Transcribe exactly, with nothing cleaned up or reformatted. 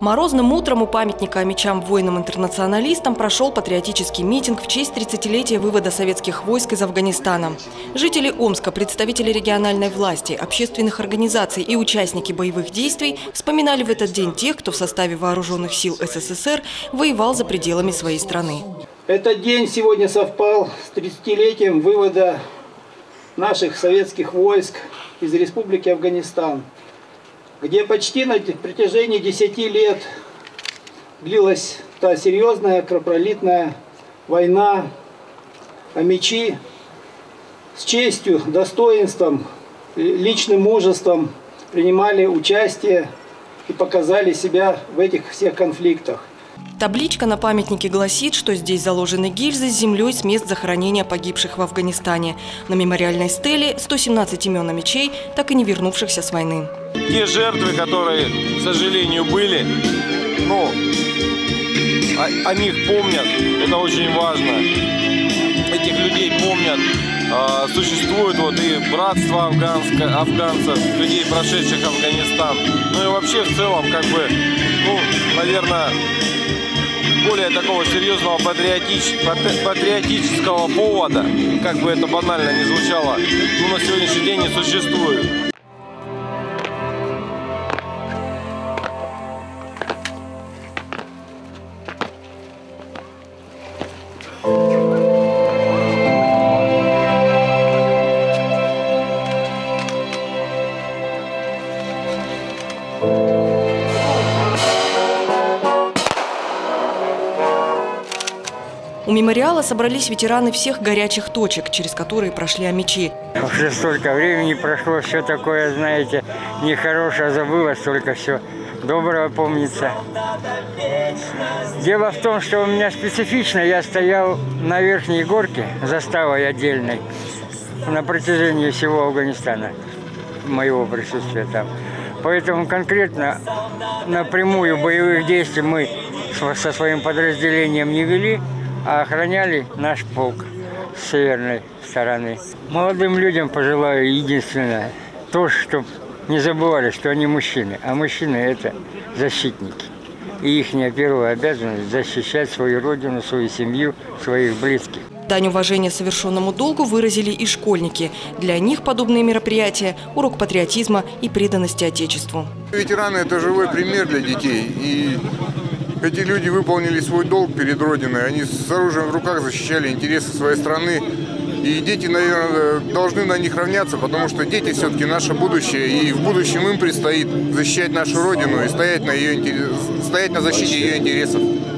Морозным утром у памятника мечам воинам-интернационалистам прошел патриотический митинг в честь тридцатилетия вывода советских войск из Афганистана. Жители Омска, представители региональной власти, общественных организаций и участники боевых действий вспоминали в этот день тех, кто в составе вооруженных сил СССР воевал за пределами своей страны. Этот день сегодня совпал с тридцатилетием вывода наших советских войск из Республики Афганистан, где почти на протяжении десяти лет длилась та серьезная кровопролитная война, а мечи с честью, достоинством, личным мужеством принимали участие и показали себя в этих всех конфликтах. Табличка на памятнике гласит, что здесь заложены гильзы с землей с мест захоронения погибших в Афганистане. На мемориальной стеле сто семнадцать имен мечей, так и не вернувшихся с войны. Те жертвы, которые, к сожалению, были, ну, о, о них помнят, это очень важно. Этих людей помнят. А, существует вот и братство афганское, афганцев, людей, прошедших Афганистан. Ну и вообще в целом, как бы, ну, наверное, более такого серьезного патриотич, патриотического повода, как бы это банально не звучало, ну, на сегодняшний день не существует. У мемориала собрались ветераны всех горячих точек, через которые прошли мечи. Уже столько времени прошло, все такое, знаете, нехорошее забылось, только все доброго помнится. Дело в том, что у меня специфично, я стоял на верхней горке, заставой отдельной, на протяжении всего Афганистана, моего присутствия там. Поэтому конкретно напрямую боевых действий мы со своим подразделением не вели, а охраняли наш полк с северной стороны. Молодым людям пожелаю единственное, то, чтобы не забывали, что они мужчины, а мужчины – это защитники. И их первая обязанность – защищать свою родину, свою семью, своих близких. Дань уважения совершенному долгу выразили и школьники. Для них подобные мероприятия – урок патриотизма и преданности Отечеству. Ветераны – это живой пример для детей. И эти люди выполнили свой долг перед Родиной. Они с оружием в руках защищали интересы своей страны. И дети, наверное, должны на них равняться, потому что дети все-таки наше будущее. И в будущем им предстоит защищать нашу Родину и стоять на, ее, стоять на защите ее интересов.